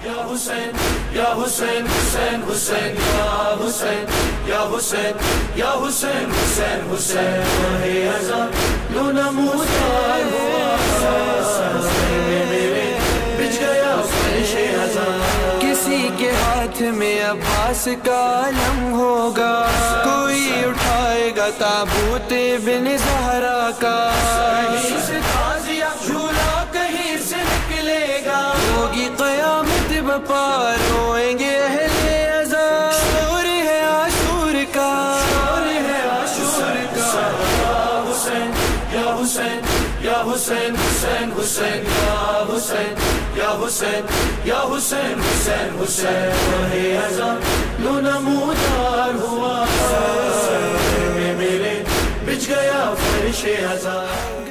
या हुसैन या हुसैन हुसैन हुसैन या हुसैन या हुसैन या हुसैन हुसैन हुसैन हे अज़ां लो नमूदार मेरे बिछ गया फरिशे अज़ां। किसी के हाथ में अब्बास का अलम होगा, कोई उठाएगा ताबूत बिन ज़हरा का। कहीं से ताज़िया झूला कहीं से निकलेगा, होगी क़यामत बपा रोएंगे अहले अज़ा। शोर है आशूर का, शोर है आशूर का। या हुसैन या हुसैन या हुसैन हुसैन हुसैन या हुसैन या हुसैन या हुसैन हुसैन हुसैन हे अज़ां लो नमूदार हुआ मेरे बिछ गया फरिशे अज़ां।